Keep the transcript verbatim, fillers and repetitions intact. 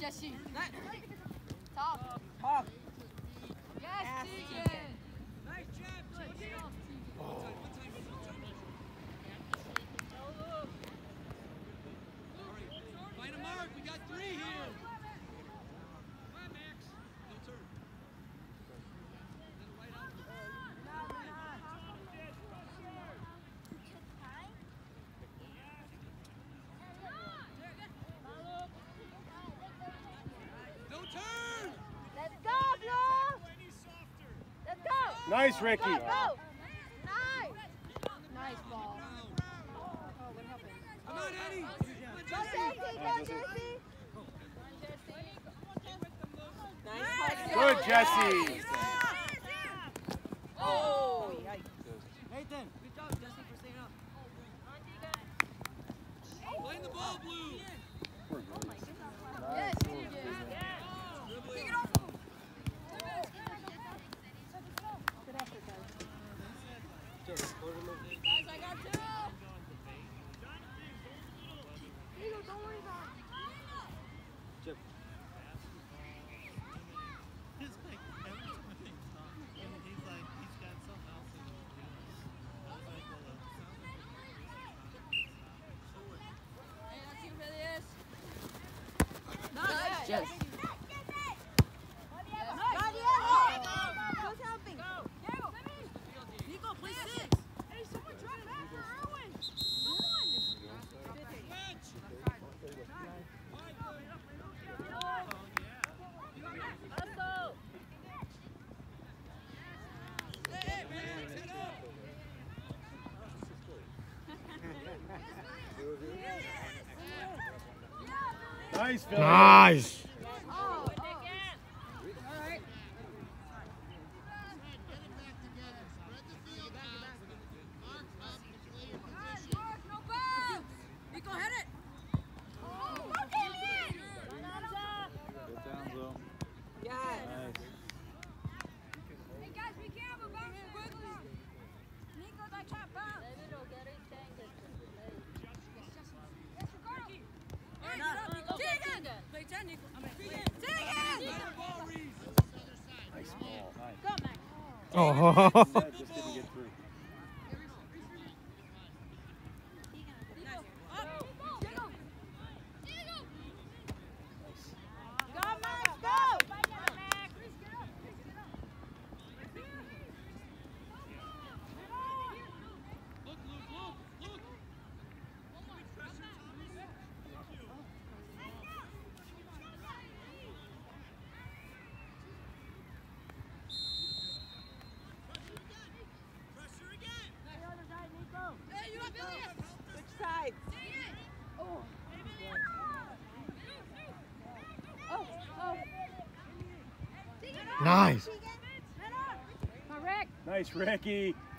Jesse. Top. Top. Yes, Tegan. Nice job, Tegan. Oh. Find a mark. We got three here. Come on, Max. No turn. No turn. Let's go, Blue. Let's go. Nice, Ricky. Go, go. Nice. Nice ball. Oh, what happened? Come on, Eddie. Go, Jesse. Go, Jesse. Nice. Good, Jesse. Oh. Nathan. Good job, Jesse, for staying up. Playing the ball, Blue. Yes, Tegan. Dribbling. Good effort, guys. Guys, I got two. Eagle, don't worry about it. Chip. He's like, every time I think Tom, and he's like, he's got something else in his deal. I was like, well, that sounds like Hey, let's see who really is. Nice. Yes. Who's helping? Nico, play six. Hey, someone drop back for Erwin. Someone. Let's go. Hey, Max, head up. Nice, Phil. Nice. Oh, oh. All right. No bounce. Nico, hit it. Oh, Good down, Blue. Yes. Nice. Hey guys, be careful, bounce quickly. Nico, that can't bounce. Hey, get up, Nico. Tegan. Play ten, Nico. I mean, Tegan. Tegan. Ball, Reese. Nice ball. Nice. Go, Max. Oh. That just didn't get through. Go, Max, go! Look, Luke, look, look. Pressure again. Hey, you up, Billy? Which side? Oh. Oh, oh. Nice. Come on, Rick. Nice, Ricky.